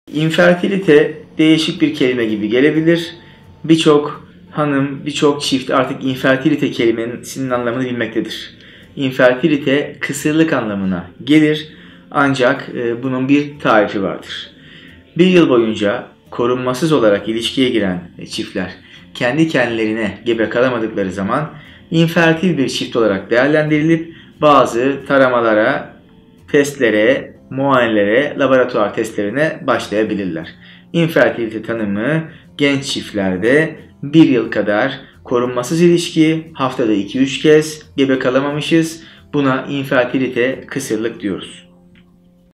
İnfertilite değişik bir kelime gibi gelebilir. Birçok hanım, birçok çift artık infertilite kelimesinin anlamını bilmektedir. İnfertilite kısırlık anlamına gelir ancak bunun bir tarifi vardır. Bir yıl boyunca korunmasız olarak ilişkiye giren çiftler kendi kendilerine gebe kalamadıkları zaman infertil bir çift olarak değerlendirilip bazı taramalara, testlere, muayenelere, laboratuvar testlerine başlayabilirler. İnfertilite tanımı genç çiftlerde 1 yıl kadar korunmasız ilişki, haftada 2-3 kez gebe kalamamışız. Buna infertilite kısırlık diyoruz.